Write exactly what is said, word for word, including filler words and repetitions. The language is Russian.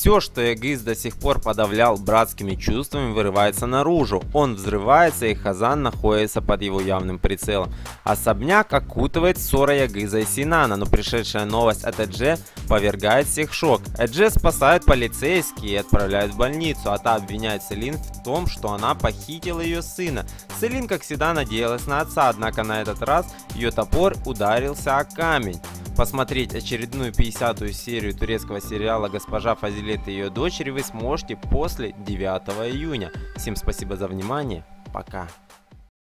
Все, что Эгис до сих пор подавлял братскими чувствами, вырывается наружу. Он взрывается, и Хазан находится под его явным прицелом. Особняк окутывает ссора Эгиза и Синана, но пришедшая новость от Эдже повергает всех в шок. Эдже спасают полицейские и отправляют в больницу, а та обвиняет Селин в том, что она похитила ее сына. Селин, как всегда, надеялась на отца, однако на этот раз ее топор ударился о камень. Посмотреть очередную пятидесятую серию турецкого сериала «Госпожа Фазилет и ее дочери» вы сможете после девятого июня. Всем спасибо за внимание. Пока.